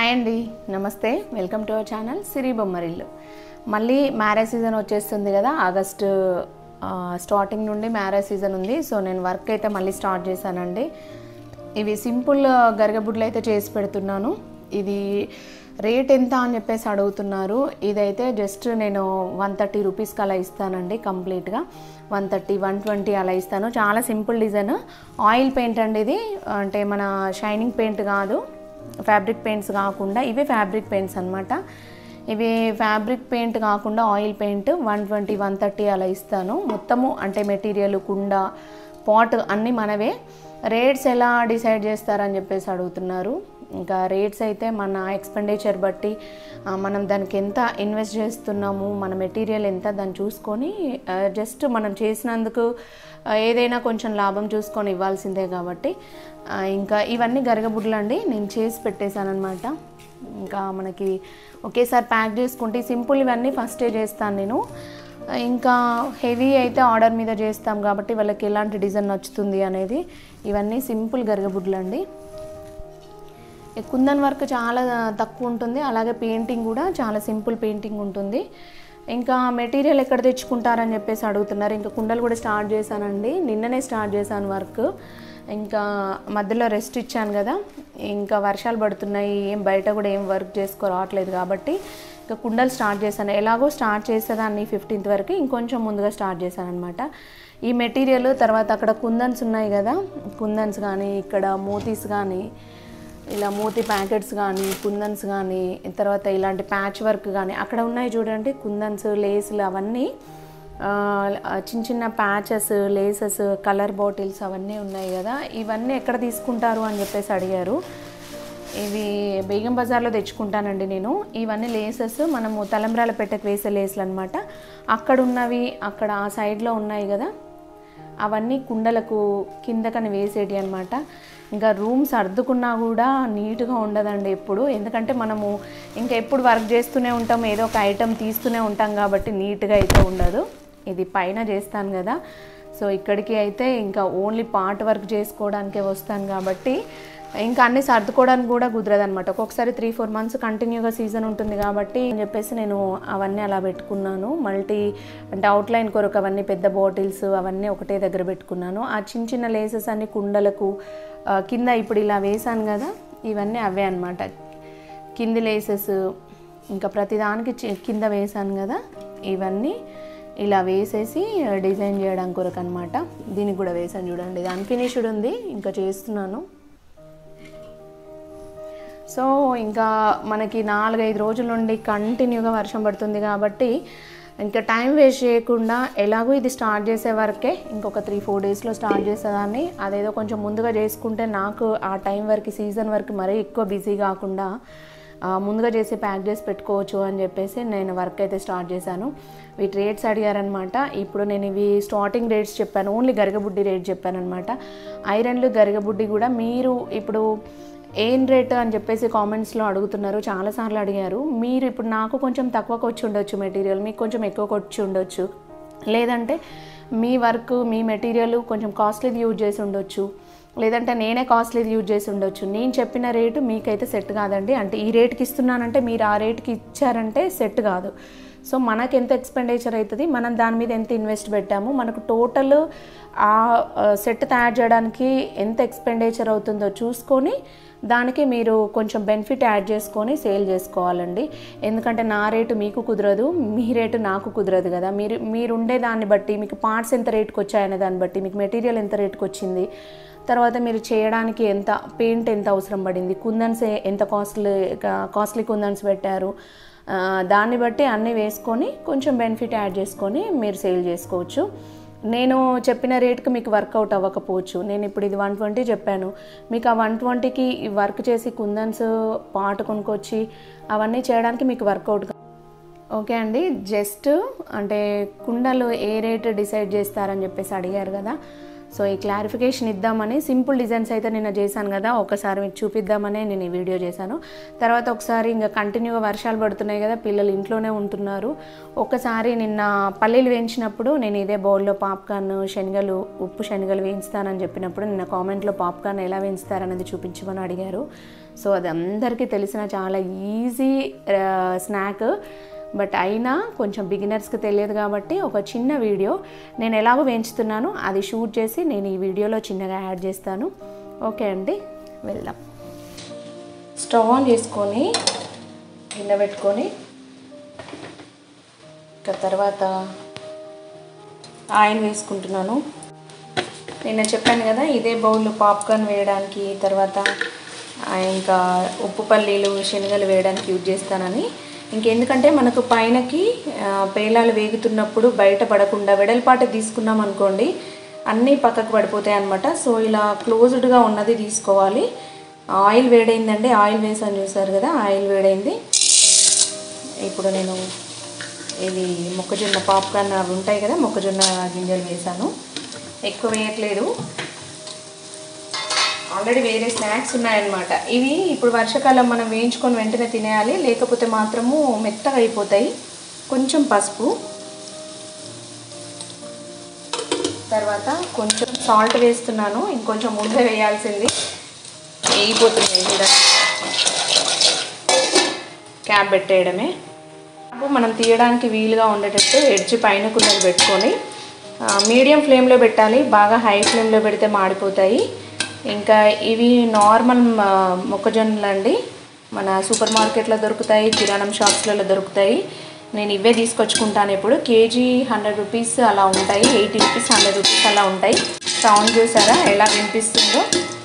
Hi అండి, నమస్తే. Welcome to our channel Siri Bommarillu. మళ్ళీ మ్యారేజ్ సీజన్ వచ్చేస్తుంది కదా. ఆగస్టు స్టార్టింగ్ నుండి మ్యారేజ్ సీజన్ ఉంది. సో నేను వర్క్ అయితే మళ్ళీ స్టార్ట్ చేశానండి. ఇవి సింపుల్ గరిగబుడ్లు అయితే చేసి పెడుతున్నాను. ఇది రేట్ ఎంత అని చెప్పేసి అడుగుతున్నారు. ఇదైతే జస్ట్ నేను 130 రూపీస్కి అలా ఇస్తానండి. కంప్లీట్గా 130, 120 అలా ఇస్తాను. చాలా సింపుల్ డిజైన్. ఆయిల్ పెయింట్ అండి ఇది. అంటే మన షైనింగ్ పెయింట్ కాదు, ఫ్యాబ్రిక్ పెయింట్స్ కాకుండా ఇవి ఫ్యాబ్రిక్ పెయింట్స్ అనమాట. ఇవి ఫ్యాబ్రిక్ పెయింట్ కాకుండా ఆయిల్ పెయింట్ 120, 130 అలా ఇస్తాను. మొత్తము అంటే మెటీరియల్, కుండ, పాట్ అన్నీ మనవే. రేట్స్ ఎలా డిసైడ్ చేస్తారని చెప్పేసి అడుగుతున్నారు. ఇంకా రేట్స్ అయితే మన ఎక్స్పెండిచర్ బట్టి మనం దానికి ఎంత ఇన్వెస్ట్ చేస్తున్నాము, మన మెటీరియల్ ఎంత దాన్ని చూసుకొని జస్ట్ మనం చేసినందుకు ఏదైనా కొంచెం లాభం చూసుకొని ఇవ్వాల్సిందే కాబట్టి. ఇంకా ఇవన్నీ గరిగబుడ్లు అండి, నేను చేసి పెట్టేశాను అనమాట. ఇంకా మనకి ఒకేసారి ప్యాక్ చేసుకుంటే సింపుల్ ఇవన్నీ ఫస్టే చేస్తాను నేను. ఇంకా హెవీ అయితే ఆర్డర్ మీద చేస్తాం కాబట్టి వాళ్ళకి ఎలాంటి డిజైన్ నచ్చుతుంది అనేది. ఇవన్నీ సింపుల్ గరిగబుడ్లు అండి. కుందన్ వర్క్ చాలా తక్కువ ఉంటుంది, అలాగే పెయింటింగ్ కూడా చాలా సింపుల్ పెయింటింగ్ ఉంటుంది. ఇంకా మెటీరియల్ ఎక్కడ తెచ్చుకుంటారని చెప్పేసి అడుగుతున్నారు. ఇంకా కుండలు కూడా స్టార్ట్ చేశానండి, నిన్ననే స్టార్ట్ చేశాను వర్క్. ఇంకా మధ్యలో రెస్ట్ ఇచ్చాను కదా, ఇంకా వర్షాలు పడుతున్నాయి, ఏం బయట కూడా ఏం వర్క్ చేసుకో రావట్లేదు కాబట్టి ఇంకా కుండలు స్టార్ట్ చేశాను. ఎలాగో స్టార్ట్ చేసేదాన్ని 15th వరకు, ఇంకొంచెం ముందుగా స్టార్ట్ చేశాను అనమాట. ఈ మెటీరియల్ తర్వాత అక్కడ కుందన్స్ ఉన్నాయి కదా, కుందన్స్ కానీ ఇక్కడ మోతీస్ కానీ, ఇలా మోతీ ప్యాకెట్స్ కానీ, కుందన్స్ కానీ, తర్వాత ఇలాంటి ప్యాచ్ వర్క్ కానీ అక్కడ ఉన్నాయి చూడండి. కుందన్స్, లేసులు అవన్నీ చిన్న చిన్న ప్యాచెస్, లేసెస్, కలర్ బాటిల్స్ అవన్నీ ఉన్నాయి కదా. ఇవన్నీ ఎక్కడ తీసుకుంటారు అని చెప్పేసి అడిగారు. ఇవి బేగం బజార్లో తెచ్చుకుంటానండి నేను. ఇవన్నీ లేసెస్ మనము తలంబ్రాల పెట్టకు వేసే లేసులు అనమాట. అక్కడ ఉన్నవి అక్కడ ఆ సైడ్లో ఉన్నాయి కదా, అవన్నీ కుండలకు కిందకని వేసేటి అనమాట. ఇంకా రూమ్ సర్దుకున్నా కూడా నీట్గా ఉండదండి ఎప్పుడు, ఎందుకంటే మనము ఇంకా ఎప్పుడు వర్క్ చేస్తూనే ఉంటాం, ఏదో ఒక ఐటెం తీస్తూనే ఉంటాం కాబట్టి నీట్గా అయితే ఉండదు. ఇది పైన చేస్తాను కదా, సో ఇక్కడికి అయితే ఇంకా ఓన్లీ పార్ట్ వర్క్ చేసుకోవడానికే వస్తాను కాబట్టి ఇంకా అన్నీ సర్దుకోవడానికి కూడా కుదరదనమాట. ఒక్కొక్కసారి 3-4 మంత్స్ కంటిన్యూగా సీజన్ ఉంటుంది కాబట్టి అని చెప్పేసి నేను అవన్నీ అలా పెట్టుకున్నాను. మల్టీ అంటే అవుట్లైన్ కొరకు అవన్నీ పెద్ద బాటిల్స్ అవన్నీ ఒకటే దగ్గర పెట్టుకున్నాను. ఆ చిన్న చిన్న లేసెస్ అన్ని కుండలకు కింద ఇప్పుడు ఇలా వేసాను కదా, ఇవన్నీ అవే అనమాట. కింది లేసెస్ ఇంకా ప్రతిదానికి కింద వేసాను కదా, ఇవన్నీ ఇలా వేసేసి డిజైన్ చేయడం కొరకు అనమాట. దీనికి కూడా వేసాను చూడండి, ఇది అన్ఫినిష్డ్ ఉంది, ఇంకా చేస్తున్నాను. సో ఇంకా మనకి 4-5 రోజుల నుండి కంటిన్యూగా వర్షం పడుతుంది కాబట్టి ఇంకా టైం వేస్ట్ చేయకుండా ఎలాగో ఇది స్టార్ట్ చేసే వరకే ఇంకొక 3-4 డేస్లో స్టార్ట్ చేసేదాన్ని. అదేదో కొంచెం ముందుగా చేసుకుంటే నాకు ఆ టైం వరకు, సీజన్ వరకు మరీ ఎక్కువ బిజీ కాకుండా ముందుగా చేసి ప్యాక్ చేసి పెట్టుకోవచ్చు అని చెప్పేసి నేను వర్క్ అయితే స్టార్ట్ చేశాను. వీటి రేట్స్ అడిగారనమాట. ఇప్పుడు నేను ఇవి స్టార్టింగ్ రేట్స్ చెప్పాను, ఓన్లీ గరిగబుడ్డి రేట్ చెప్పాను అనమాట. ఐరన్లు గరిగబుడ్డి కూడా మీరు ఇప్పుడు ఏం రేట్ అని చెప్పేసి కామెంట్స్లో అడుగుతున్నారు, చాలాసార్లు అడిగారు. మీరు ఇప్పుడు నాకు కొంచెం తక్కువకి వచ్చి ఉండొచ్చు మెటీరియల్, మీకు కొంచెం ఎక్కువకి వచ్చి ఉండొచ్చు, లేదంటే మీ వర్క్ మీ మెటీరియల్ కొంచెం కాస్ట్లీది యూజ్ చేసి ఉండొచ్చు, లేదంటే నేనే కాస్ట్లీది యూజ్ చేసి ఉండొచ్చు. నేను చెప్పిన రేటు మీకైతే సెట్ కాదండి. అంటే ఈ రేట్కి ఇస్తున్నానంటే మీరు ఆ రేట్కి ఇచ్చారంటే సెట్ కాదు. సో మనకు ఎంత ఎక్స్పెండిచర్ అవుతుంది, మనం దాని మీద ఎంత ఇన్వెస్ట్ పెట్టాము, మనకు టోటల్ ఆ సెట్ తయారు చేయడానికి ఎంత ఎక్స్పెండిచర్ అవుతుందో చూసుకొని దానికి మీరు కొంచెం బెనిఫిట్ యాడ్ చేసుకొని సేల్ చేసుకోవాలండి. ఎందుకంటే నా రేటు మీకు కుదరదు, మీ రేటు నాకు కుదరదు కదా. మీరు ఉండే దాన్ని బట్టి, మీకు పార్ట్స్ ఎంత రేటుకి వచ్చాయనే దాన్ని బట్టి, మీకు మెటీరియల్ ఎంత రేటుకి వచ్చింది, తర్వాత మీరు చేయడానికి ఎంత పెయింట్ ఎంత అవసరం పడింది, కుందన్స్ ఎంత కాస్ట్లీ కుందన్స్ పెట్టారు, దాన్ని బట్టి అన్నీ వేసుకొని కొంచెం బెనిఫిట్ యాడ్ చేసుకొని మీరు సేల్ చేసుకోవచ్చు. నేను చెప్పిన రేట్కి మీకు వర్కౌట్ అవ్వకపోవచ్చు. నేను ఇప్పుడు ఇది 120 చెప్పాను, మీకు ఆ 120కి వర్క్ చేసి కుందన్స్ పాట కొనుక్కొచ్చి అవన్నీ చేయడానికి మీకు వర్కౌట్. ఓకే అండి, జస్ట్ అంటే కుండలు ఏ రేట్ డిసైడ్ చేస్తారని చెప్పేసి అడిగారు కదా, సో ఈ క్లారిఫికేషన్ ఇద్దామని సింపుల్ డిజైన్స్ అయితే నిన్న చేశాను కదా, ఒకసారి మీకు చూపిద్దామని నేను ఈ వీడియో చేశాను. తర్వాత ఒకసారి ఇంకా కంటిన్యూగా వర్షాలు పడుతున్నాయి కదా, పిల్లలు ఇంట్లోనే ఉంటున్నారు. ఒకసారి నిన్న పల్లీలు వేయించినప్పుడు నేను ఇదే బౌల్లో పాప్కార్న్, శనగలు, ఉప్పు శనగలు వేయించుతానని చెప్పినప్పుడు నిన్న కామెంట్లో పాప్కార్న్ ఎలా వేయించుతారనేది చూపించమని అడిగారు. సో అది అందరికీ తెలిసిన చాలా ఈజీ స్నాక్. బట్ అయినా కొంచెం బిగినర్స్కి తెలియదు కాబట్టి ఒక చిన్న వీడియో నేను ఎలాగో వేయించుతున్నాను అది షూట్ చేసి నేను ఈ వీడియోలో చిన్నగా యాడ్ చేస్తాను. ఓకే అండి, వెళ్దాం. స్టవ్ ఆన్ చేసుకొని గిన్నె పెట్టుకొని తర్వాత ఆయిల్ వేసుకుంటున్నాను. నేను చెప్పాను కదా ఇదే బౌల్ పాప్కార్న్ వేయడానికి, తర్వాత ఇంకా ఉప్పు పల్లీలు శనగలు వేయడానికి యూజ్ చేస్తానని. ఇంకెందుకంటే మనకు పైనకి పేలాలు వేగుతున్నప్పుడు బయట పడకుండా వెడల్పాటు తీసుకున్నాం అనుకోండి అన్నీ పక్కకు పడిపోతాయి అన్నమాట. సో ఇలా క్లోజ్డ్గా ఉన్నది తీసుకోవాలి. ఆయిల్ వేడైందండి, ఆయిల్ వేసాను చూసారు కదా, ఆయిల్ వేడైంది. ఇప్పుడు నేను ఇది మొక్కజొన్న పాప్కార్న్ అవి ఉంటాయి కదా, మొక్కజొన్న గింజలు వేసాను. ఎక్కువ వేయట్లేదు, ఆల్రెడీ వేరే స్నాక్స్ ఉన్నాయన్నమాట. ఇవి ఇప్పుడు వర్షాకాలం మనం వేయించుకొని వెంటనే తినేయాలి, లేకపోతే మాత్రము మెత్తగా అయిపోతాయి. కొంచెం పసుపు, తర్వాత కొంచెం సాల్ట్ వేస్తున్నాను. ఇంకొంచెం ముందే వేయాల్సింది, వేగిపోతున్నాయి కూడా. క్యాప్ పెట్టేయడమే. మనం తీయడానికి వీలుగా ఉండేటట్టు ఎడ్జ్ పైన కున్నది పెట్టుకొని మీడియం ఫ్లేమ్లో పెట్టాలి. బాగా హై ఫ్లేమ్లో పెడితే మాడిపోతాయి. ఇంకా ఇవి నార్మల్ మొక్కజొన్నలు అండి, మన సూపర్ మార్కెట్లో దొరుకుతాయి, కిరాణం షాప్స్లలో దొరుకుతాయి. నేను ఇవే తీసుకొచ్చుకుంటాను. ఇప్పుడు కేజీ 100 రూపీస్ అలా ఉంటాయి, 80 రూపీస్ 100 రూపీస్ అలా ఉంటాయి. సౌండ్ చూసారా ఎలా వినిపిస్తుందో.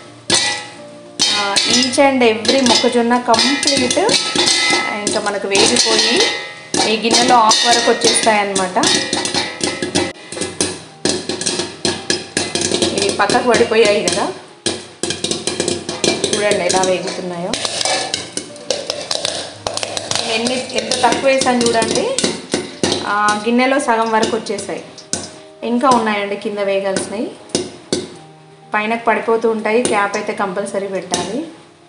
ఈచ్ అండ్ ఎవ్రీ మొక్కజొన్న కంప్లీట్ ఇంకా మనకు వేగిపోయి ఈ గిన్నెలో ఆఫ్ వరకు వచ్చేస్తాయి అన్నమాట. ఇవి పక్కకు పడిపోయాయి కదా, చూడండి ఎలా వేగుతున్నాయో. ఎంత తక్కువ వేసాను చూడండి, గిన్నెలో సగం వరకు వచ్చేసాయి. ఇంకా ఉన్నాయండి కింద వేగాల్సినవి, పైన పడిపోతూ ఉంటాయి. క్యాప్ అయితే కంపల్సరీ పెట్టాలి.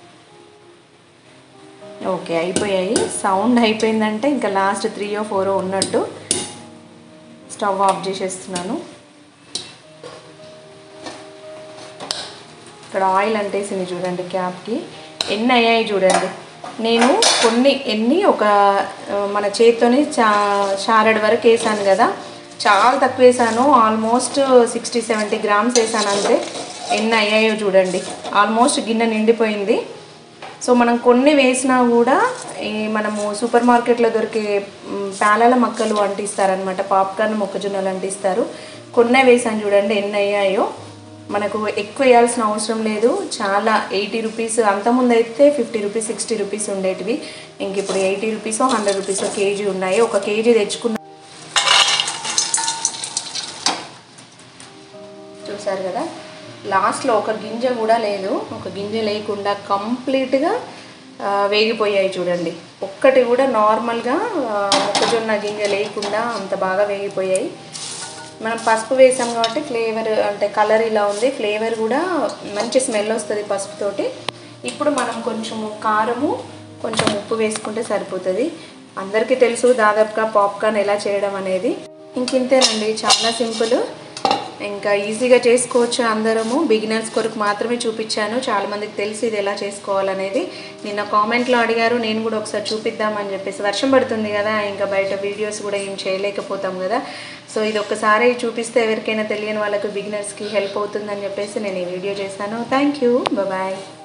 ఓకే, అయిపోయాయి. సౌండ్ అయిపోయిందంటే ఇంకా లాస్ట్ 3 or 4 ఉన్నట్టు. స్టవ్ ఆఫ్ చేసేస్తున్నాను. ఇక్కడ ఆయిల్ అంటేసింది చూడండి క్యాప్కి. ఎన్ని అయ్యాయి చూడండి. నేను ఒక మన చేతితోని చారెడు వరకు వేసాను కదా, చాలా తక్కువ వేసాను. ఆల్మోస్ట్ 60-70 గ్రామ్స్ వేసాను అంతే. ఎన్ని అయ్యాయో చూడండి, ఆల్మోస్ట్ గిన్నె నిండిపోయింది. సో మనం కొన్ని వేసినా కూడా మనము సూపర్ మార్కెట్లో దొరికే పేలాల మక్కలు అంటిస్తారనమాట, పాప్కార్న్ మొక్కజొన్నలు అంటిస్తారు. కొన్నే వేసాను చూడండి ఎన్ని అయ్యాయో. మనకు ఎక్కువ వేయాల్సిన అవసరం లేదు. చాలా 80 రూపీస్, అంతకుముందు అయితే 50 రూపీస్ 60 రూపీస్ ఉండేటివి. ఇంక ఇప్పుడు 80 రూపీసో 100 రూపీసో కేజీ ఉన్నాయి. ఒక కేజీ తెచ్చుకున్న చూసారు కదా, లాస్ట్లో ఒక గింజ కూడా లేదు, ఒక గింజ లేకుండా కంప్లీట్గా వేగిపోయాయి చూడండి. ఒక్కటి కూడా నార్మల్గా మొక్కజొన్న గింజ లేకుండా అంత బాగా వేగిపోయాయి. మనం పసుపు వేసాం కాబట్టి ఫ్లేవర్ అంటే కలర్ ఇలా ఉంది, ఫ్లేవర్ కూడా మంచి స్మెల్ వస్తుంది పసుపుతోటి. ఇప్పుడు మనం కొంచెము కారము కొంచెం ఉప్పు వేసుకుంటే సరిపోతుంది. అందరికీ తెలుసు దాదాపుగా పాప్కార్న్ ఎలా చేయడం అనేది. ఇంకింతేనండి, చాలా సింపుల్, ఇంకా ఈజీగా చేసుకోవచ్చు అందరము. బిగినర్స్ కొరకు మాత్రమే చూపించాను, చాలామందికి తెలిసి ఇది ఎలా చేసుకోవాలనేది. నిన్న కామెంట్లో అడిగారు, నేను కూడా ఒకసారి చూపిద్దామని చెప్పేసి. వర్షం పడుతుంది కదా, ఇంకా బయట వీడియోస్ కూడా ఏం చేయలేకపోతాం కదా. సో ఇది ఒక్కసారి చూపిస్తే ఎవరికైనా తెలియని వాళ్ళకు బిగినర్స్కి హెల్ప్ అవుతుందని చెప్పేసి నేను ఈ వీడియో చేశాను. Thank you, bye.